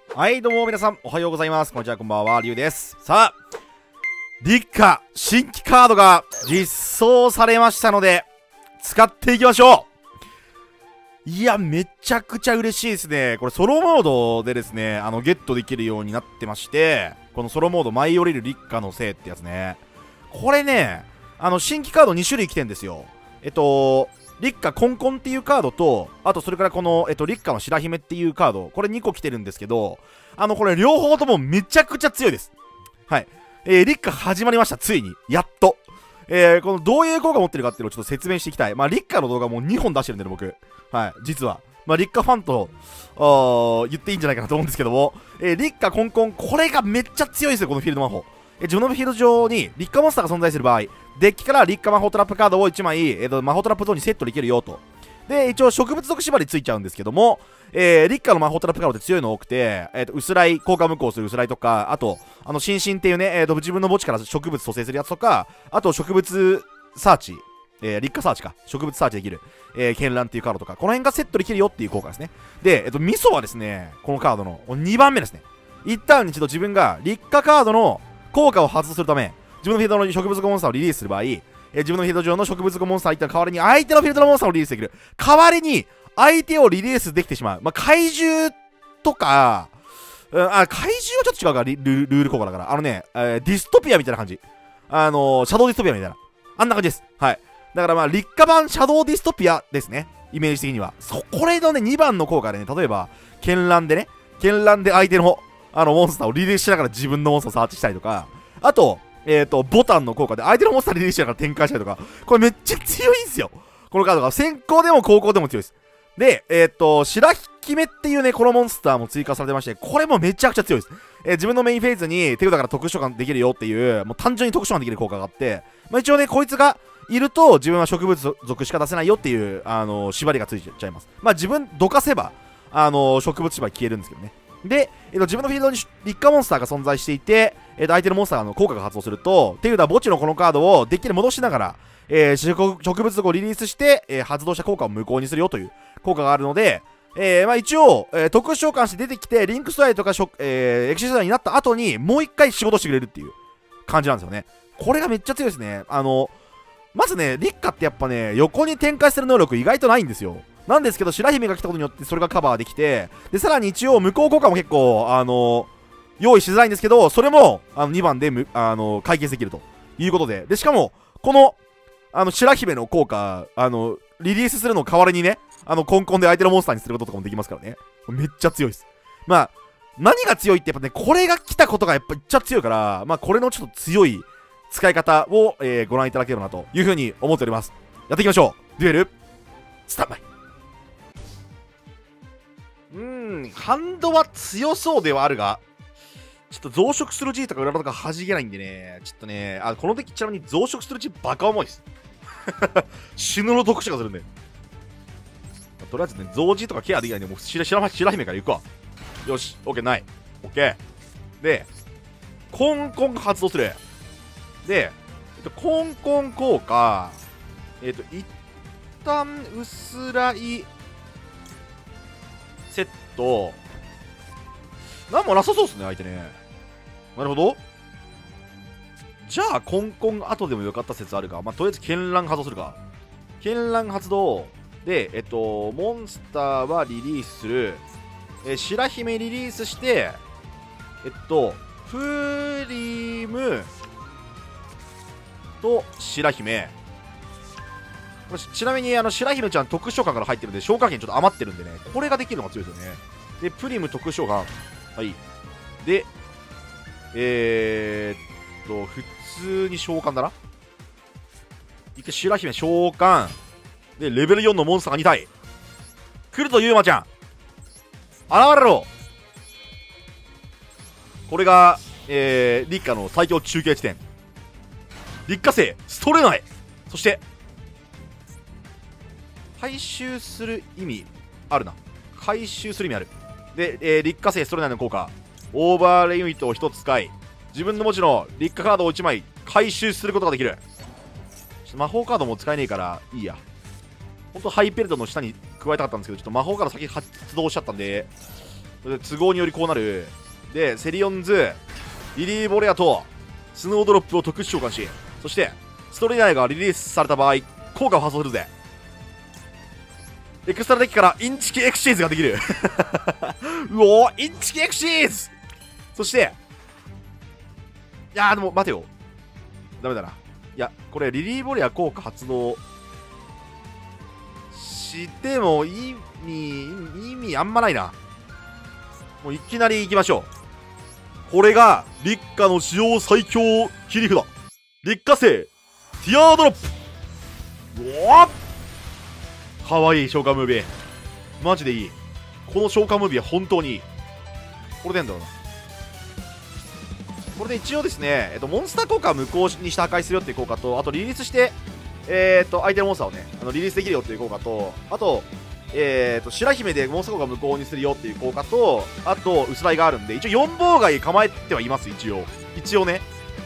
はい、どうも皆さん、おはようございます。こんにちは、こんばんは、りゅうです。さあ、立夏新規カードが実装されましたので、使っていきましょう。いや、めちゃくちゃ嬉しいですね。これソロモードでですね、ゲットできるようになってまして、このソロモード舞い降りる立夏のせいってやつね。これね、新規カード2種類来てんですよ。立夏コンコンっていうカードと、あとそれからこの、立夏の白姫っていうカード、これ2個来てるんですけど、これ両方ともめちゃくちゃ強いです。はい。立夏始まりました、ついに。やっと。このどういう効果持ってるかっていうのをちょっと説明していきたい。まあ、立夏の動画もう2本出してるんでね、僕。はい、実は。まあ、立夏ファンと、言っていいんじゃないかなと思うんですけども、立夏コンコン、これがめっちゃ強いですよ、このフィールド魔法。自分のフィールド上に立夏モンスターが存在する場合、デッキから立夏魔法トラップカードを1枚、魔法トラップゾーンにセットできるよと。で、一応植物属縛りついちゃうんですけども、立夏の魔法トラップカードって強いの多くて、薄らい、効果無効する薄らいとか、あと、新進っていうね、自分の墓地から植物蘇生するやつとか、あと植物サーチ、立夏サーチか、植物サーチできる、絢爛っていうカードとか、この辺がセットできるよっていう効果ですね。で、ミソはですね、このカードの2番目ですね。一旦一度自分が立夏カードの効果を発動するため、自分のフィールドの植物モンスターをリリースする場合、自分のフィールド上の植物モンスター1体の代わりに相手のフィールドのモンスターをリリースできる。代わりに相手をリリースできてしまう。まあ、怪獣とか、怪獣はちょっと違うか、ルール効果だから。ディストピアみたいな感じ。シャドウディストピアみたいな。あんな感じです。はい。だからまあ、立夏版シャドウディストピアですね。イメージ的には。これのね、2番の効果でね、例えば、絢爛で相手の、モンスターをリリースしながら自分のモンスターをサーチしたりとか、あと、ボタンの効果で相手のモンスターリリースしながら展開したりとか、これめっちゃ強いんですよ。このカードが先行でも後攻でも強いです。で、白姫っていうね、このモンスターも追加されてまして、これもめちゃくちゃ強いです。自分のメインフェーズに手札から特殊召喚できるよっていう、もう単純に特殊召喚できる効果があって、まあ、一応ね、こいつがいると自分は植物属しか出せないよっていう、縛りがついちゃいます。まあ自分どかせば、植物縛り消えるんですけどね。で、自分のフィールドに立夏モンスターが存在していて、相手のモンスターの効果が発動すると、手札墓地のこのカードをデッキに戻しながら、植物族をリリースして、発動した効果を無効にするよという効果があるので、まあ一応、特殊召喚して出てきて、リンクストライとかエクシストライになった後に、もう一回仕事してくれるっていう感じなんですよね。これがめっちゃ強いですね。まずね、立夏ってやっぱね、横に展開する能力意外とないんですよ。なんですけど、白姫が来たことによってそれがカバーできて、で、さらに一応、無効効果も結構、用意しづらいんですけど、それも、2番で解決できるということで、で、しかも、この、白姫の効果、リリースするのを代わりにね、コンコンで相手のモンスターにすることとかもできますからね。めっちゃ強いです。まあ、何が強いってやっぱね、これが来たことがやっぱめっちゃ強いから、まあ、これのちょっと強い使い方を、ご覧いただければなというふうに思っております。やっていきましょう。デュエル、スタンバイ。ハンドは強そうではあるが、ちょっと増殖する G とか裏とか弾けないんでね、ちょっとね、このデッキちなみに増殖する G バカ重いです。死ぬの特殊がするんで。とりあえずね、増 G とかケアできないんで、もう白姫から行くわ。よし、OK、ない。OK。で、コンコンが発動する。で、コンコン効果、一旦薄らい、セットなんもなさそうっすね、相手ね。なるほど。じゃあ、コンコン後でもよかった説あるか。まあ、とりあえず、絢爛発動するか。絢爛発動。で、モンスターはリリースする。白姫リリースして、フリムと白姫。ちなみに白姫ちゃん特殊召喚から入ってるんで消化権ちょっと余ってるんでね、これができるのが強いですよね。で、プリム特殊召喚。はい。で、普通に召喚だな。一回白姫召喚。で、レベル4のモンスターが2体。来るとゆうまちゃん。現れろ。これが、立夏の最強中継地点。立夏星、ストレナイ。そして、回収する意味あるな。回収する意味ある。で、立夏星ストレナイの効果。オーバーレイユニットを1つ使い、自分の文字の立夏カードを1枚回収することができる。魔法カードも使えねえからいいや。ほんとハイペルトの下に加えたかったんですけど、ちょっと魔法カード先発動しちゃったんで、 で都合によりこうなる。でセリオンズ、リリー・ボレアとスノードロップを特殊召喚し、そしてストレイナーがリリースされた場合効果を発動するぜ。エクストラデッキからインチキエクシーズができるうおー、インチキエクシーズ。そしていやーでも待てよ、ダメだな。いやこれリリー・ボレア効果発動しても意味あんまないな。もういきなり行きましょう。これが立夏の史上最強切り札、立夏星ティアードロップ。うわっ、かわいい召喚ムービー、マジでいい。この召喚ムービーは本当にいい。これでんだろうな。これで一応ですね、モンスター効果を無効にして破壊するよっていう効果と、あとリリースして相手のモンスターをねリリースできるよっていう効果と、あと白姫でモンスター効果を無効にするよっていう効果と、あと薄らいがあるんで、一応4妨害構えてはいます。一応ね。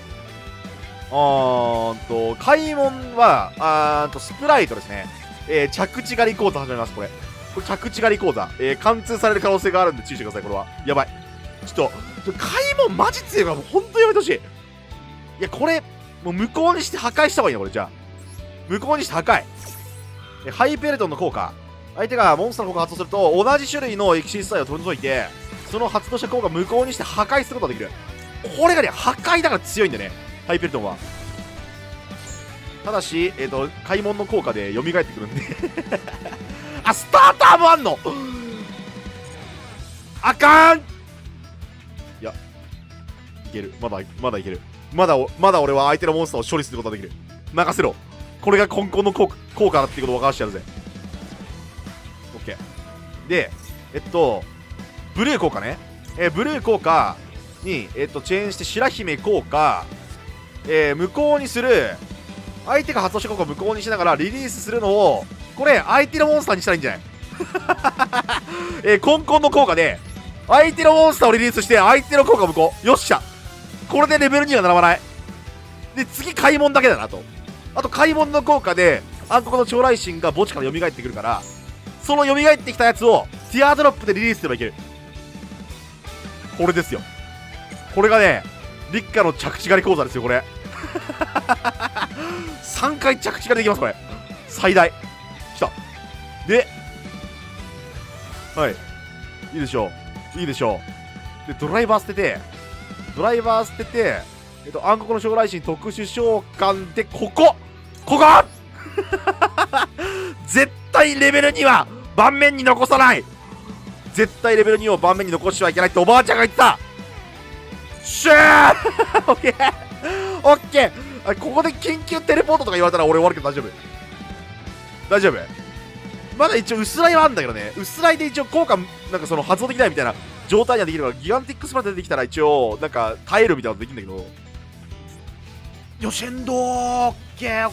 開門はスプライトですね。着地狩り講座始めます。これ着地狩り講座、貫通される可能性があるんで注意してください。これはやばい。ちょっと開門マジ強いからもう本当にやめてほしい。いやこれもう無効にして破壊した方がいいな。これじゃあ無効にして破壊。ハイペルトンの効果、相手がモンスターの効果を発動すると同じ種類のエキシスサイを取り除いて、その発動した効果を無効にして破壊することができる。これがね破壊だから強いんだよね、ハイペルトンは。ただし開門の効果で蘇ってくるんであ、スターターもあんのあかん。いやいける、まだいける。まだ俺は相手のモンスターを処理することができる。任せろ。これが根本の効果だっていうことを分からしてやるぜ。オッケーでブルー効果ね。ブルー効果にチェーンして白姫効果、無効にする。相手が発動した効果を無効にしながらリリースするのを、これ相手のモンスターにしたらいいんじゃない根本の効果で相手のモンスターをリリースして相手の効果無効。よっしゃ、これでレベルには並ばない。で次開門だけだなと。あと開門の効果で暗黒の超雷神が墓地から蘇ってくるから、その蘇ってきたやつをティアードロップでリリースすればいける。これですよ。これがね立夏の着地狩り講座ですよ。これ3回着地狩りできます。これ最大きた。ではいいいでしょう、いいでしょう。でドライバー捨てて暗黒の将来神特殊召喚でここ絶対レベル2は盤面に残さない。絶対レベル2を盤面に残してはいけないっておばあちゃんが言った。シューオッケーオッケー。ここで緊急テレポートとか言われたら俺終わるけど大丈夫。まだ一応薄らいはあるんだけどね。薄らいで一応効果なんかその発動できないみたいな状態にはできるから、ギガンティックスプラ出てきたら一応なんか耐えるみたいなことできるんだけど、よし、エンドオッケー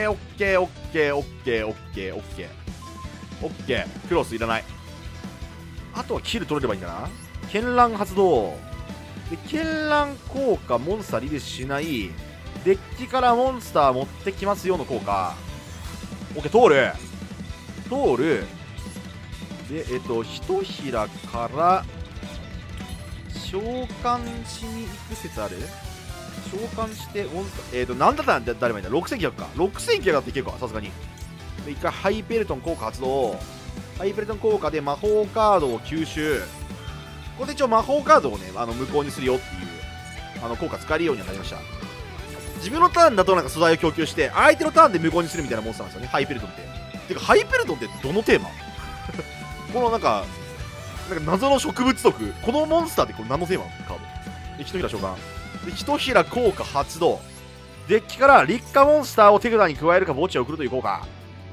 クロスいらない。あとはキル取れればいいんだな。絢爛発動で、絢爛効果モンスターリリースしない、デッキからモンスター持ってきますよの効果。オッケー、通るで、ひとひらから召喚しに行く説ある。召喚してモンスター、なんだったら誰もいいんだ。6900か。6900だっていけるか、さすがに。で、一回ハイペルトン効果発動。ハイペルトン効果で魔法カードを吸収。ここで一応魔法カードをね、無効にするよっていう効果使えるようにはなりました。自分のターンだとなんか素材を供給して相手のターンで無効にするみたいなモンスターなんですよね、ハイペルトンって。てかハイペルトンってどのテーマこのなんか謎の植物族、このモンスターってこれ何のテーマカードで、ひとひら召喚で、ひとひら効果発動。デッキから立夏モンスターを手札に加えるか墓地を送るという効果。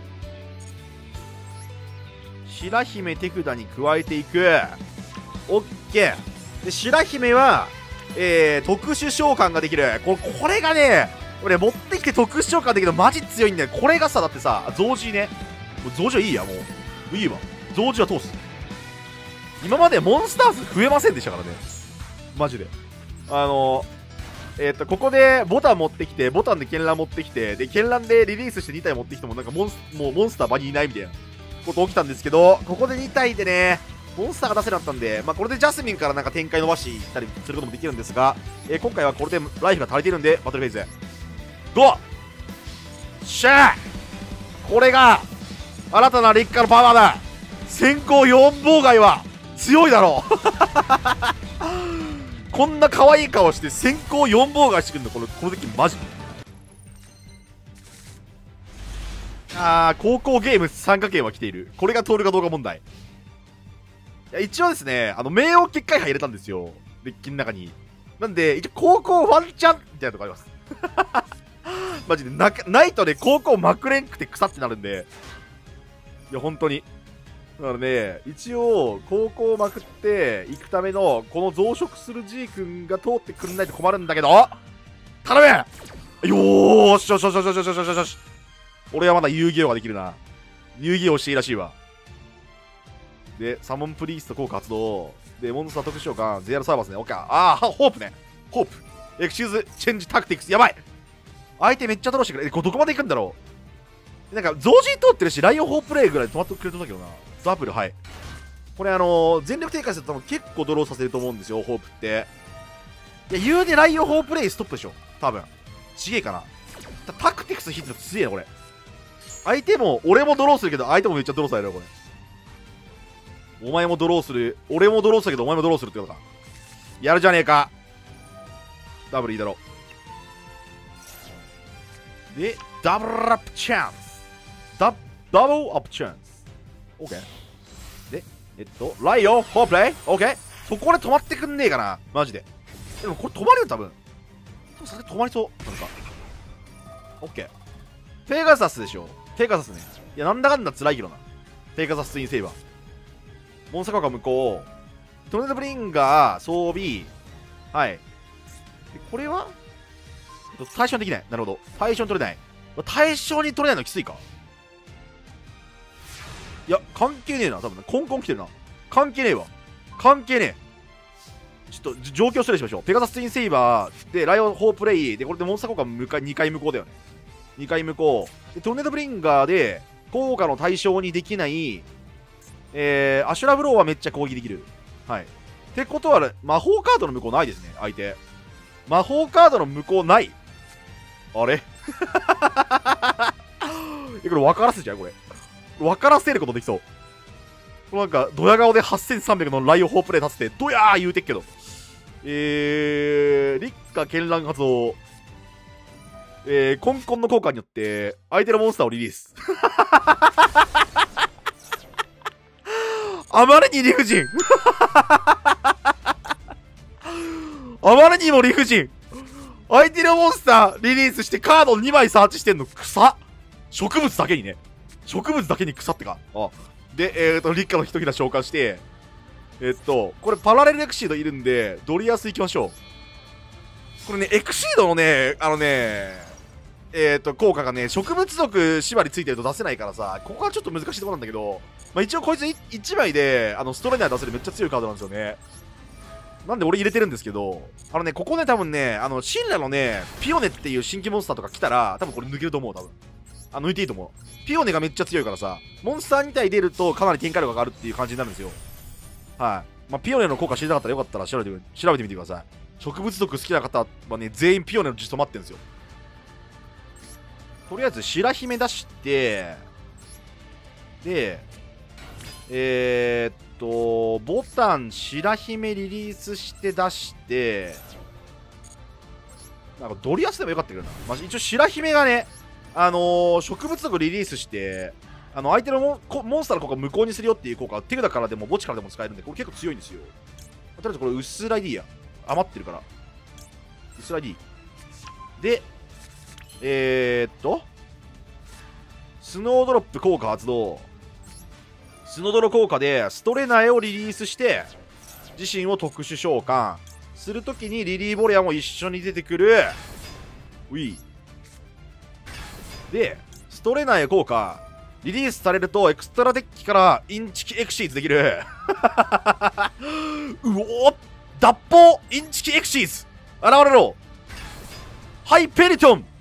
白姫手札に加えていく。オッケーで、白姫は特殊召喚ができる。これがね、俺持ってきて特殊召喚できるのマジ強いんだよ。これがさ、だってさ、増字ね。増字はいいや、もういいわ。増字は通す。今までモンスター数増えませんでしたからね、マジで。ここでボタン持ってきて、ボタンで絢爛持ってきて、で絢爛でリリースして2体持ってきてもなんかもうモンスター場にいないみたいなこと起きたんですけど、ここで2体でねモンスターが出せなかったんで、これでジャスミンからなんか展開伸ばしていったりすることもできるんですが、今回はこれでライフが足りてるんで、バトルフェイズ。ゴーしゃー、これが、新たな劣化のパワーだ。先行4妨害は、強いだろう。こんな可愛い顔して先行4妨害してくるの、この時マジ。高校ゲーム参加権は来ている。これが通るかどうか問題。いや、一応ですね、名誉結界杯入れたんですよ。デッキの中に。なんで、一応高校ワンチャンみたいなとこあります。マジでないとね、高校まくれんくて腐ってなるんで。いや、本当に。だからね、一応、高校をまくって行くための、この増殖する G 君が通ってくんないと困るんだけど、頼めよーしよしよしよしよしよしよしよし。俺はまだ遊戯王ができるな。遊戯王していいらしいわ。で、サモンプリースト効果発動。で、モンスター特殊召喚、ゼアルサーバーですね。オッケー。ホープね。ホープ。エクシューズ、チェンジタクティクス。やばい。相手めっちゃドローしてくれ。これどこまで行くんだろう。なんか、増人通ってるし、ライオンホープレイぐらいで止まってくれたんだけどな。ザブル、はい。これ全力展開すると結構ドローさせると思うんですよ、ホープって。いや、言うでライオンホープレイストップでしょ。多分。ちげえかな。タクティクスヒット強えな、これ。相手も、俺もドローするけど、相手もめっちゃドローされるよ、これ。お前もドローする。俺もドローするけど、お前もドローするってことか。やるじゃねえか。ダブルいいだろ。で、ダブルアップチャンス。ダブルアップチャンス。オッケー。で、ライオン、ホープレイ。オッケー。そこで止まってくんねえかな。マジで。でもこれ止まるよ、多分。さすがに止まりそう。なんか。オッケー。ペガサスでしょ。ペガサスね。いや、なんだかんだ辛いけどな。ペガサスツインセイバー。モンスターカーが向こう。トルネードブリンガー、装備。はい。で、これは対象にできない。なるほど。対象に取れない。対象に取れないのきついか。いや、関係ねえな。多分ね。コンコン来てるな。関係ねえわ。関係ねえ。ちょっと、状況失礼しましょう。ペガサスツインセイバーで、ライオンホープレイで、これでモンスター効果2回向こうだよね。2回向こう。で、トルネードブリンガーで、効果の対象にできない、アシュラブローはめっちゃ攻撃できる。はい。ってことは、魔法カードの向こうないですね、相手。魔法カードの向こうない。あれこれ分からせちゃうこれ。分からせることできそう。なんか、ドヤ顔で8300のライオンホープレイ立つて、ドヤー言うてっけど。立夏絢爛発動。コンコンの効果によって、相手のモンスターをリリース。あまりに理不尽あまりにも理不尽。相手のモンスターリリースしてカード2枚サーチしてんの草。植物だけにね。植物だけに草ってか。で、立夏の一ひら召喚して、これパラレルエクシードいるんで、ドリアス行きましょう。これね、エクシードのね、効果がね、植物族縛りついてると出せないからさ、ここはちょっと難しいところなんだけど、一応こいつ1枚で、ストレーナー出せるめっちゃ強いカードなんですよね。なんで俺入れてるんですけど、ここね、多分ね、シンラのね、ピオネっていう新規モンスターとか来たら、多分これ抜けると思う、多分。抜いていいと思う。ピオネがめっちゃ強いからさ、モンスター2体出るとかなり展開力が上がるっていう感じになるんですよ。はい。ピオネの効果知りたかったらよかったら調べてみてください。植物族好きな方はね、全員ピオネの実装待ってるんですよ。とりあえず、白姫出して、で、ボタン、白姫リリースして出して、なんかドリアスでもよかったけどな。一応白姫がね、植物族リリースして、相手のモンスターの効果を無効にするよっていう効果は手札からでも墓地からでも使えるんで、これ結構強いんですよ。とりあえずこれ、薄ライディや。余ってるから。薄ライディ。で、スノードロップ効果発動。スノドロ効果でストレナエをリリースして自身を特殊召喚するときにリリーボレアも一緒に出てくる。ウィーでストレナエ効果リリースされるとエクストラデッキからインチキエクシーズできるうお脱法インチキエクシーズ現れろハイペリトン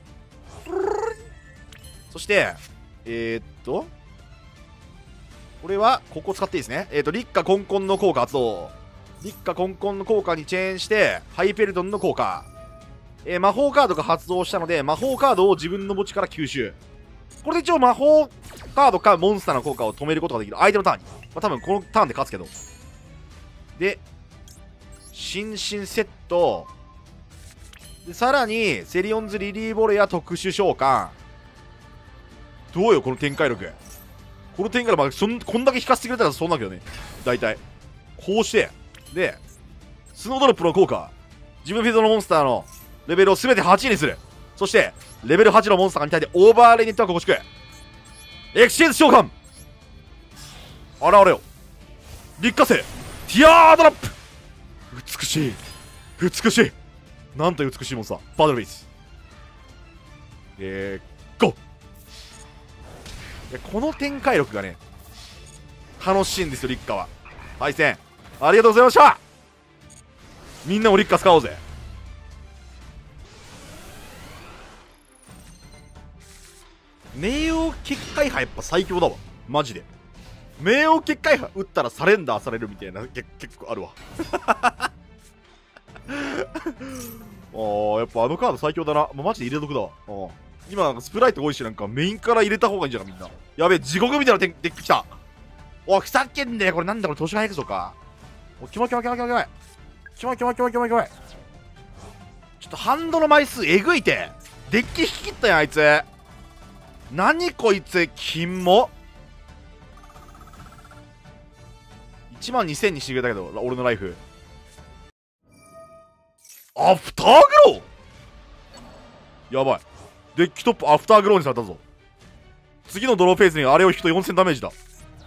これはここ使っていいですね。立夏コンコンの効果発動。立夏コンコンの効果にチェーンしてハイペルトンの効果、魔法カードが発動したので魔法カードを自分の墓地から吸収。これで一応魔法カードかモンスターの効果を止めることができる相手のターンに、多分このターンで勝つけど。で心身セットで、さらにセリオンズリリーボレア特殊召喚。どうよこの展開力。この展開力、こんだけ引かせてくれたらそうなんだけどね、大体こうして。でスノードロップの効果、自分フィールドのモンスターのレベルを全て8にする。そしてレベル8のモンスターに対してオーバーレイネットワークを欲しくエクシェンズ召喚現れよ。立花星ティアードラップ。美しい美しい、なんと美しいモンスター。バトルベースゴー。この展開力がね楽しいんですよ、立花は。対戦ありがとうございました。みんなも立花使おうぜ。冥王結界派やっぱ最強だわマジで。冥王結界派打ったらサレンダーされるみたいな結構あるわやっぱあのカード最強だな。マジで入れとくだわ。今なんかスプライト多いし、なんかメインから入れた方がいいんじゃないみんな。やべえ、地獄みたいなデッキ来た。おい、ふざけんねえ。これなんだこれ、年早くぞか。お、キモい。ちょっとハンドの枚数えぐいて。デッキ引き切ったやん、あいつ。何こいつ、金も。12000にしてくれたけど、俺のライフ。アフターグローやばい。デッキトップアフターグローにされたぞ。次のドローフェーズにあれを引くと4000ダメージだ。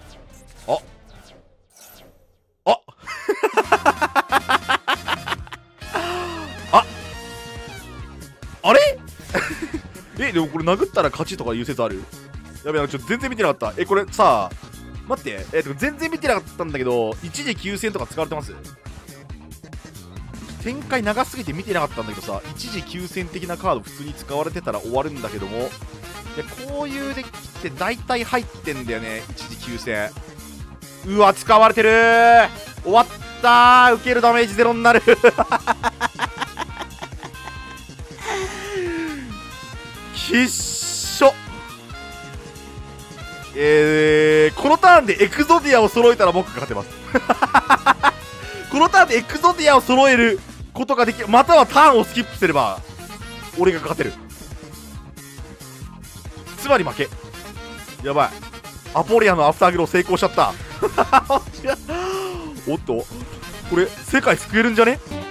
あれでもこれ殴ったら勝ちとかいう説ある？やべえ、ちょっと全然見てなかった。これさ、待って、全然見てなかったんだけど、一時9000とか使われてます？展開長すぎて見てなかったんだけどさ、一時9000的なカード普通に使われてたら終わるんだけども、こういうデッキって大体入ってんだよね、一時9000。うわ、使われてるー。終わったー。受けるダメージゼロになるきっしょ。このターンでエクゾディアを揃えたら僕が勝てますこのターンでエクゾディアを揃えることができる、またはターンをスキップすれば俺が勝てる。つまり負け。やばい、アポリアのアフターグロー成功しちゃったおっと、これ世界救えるんじゃね？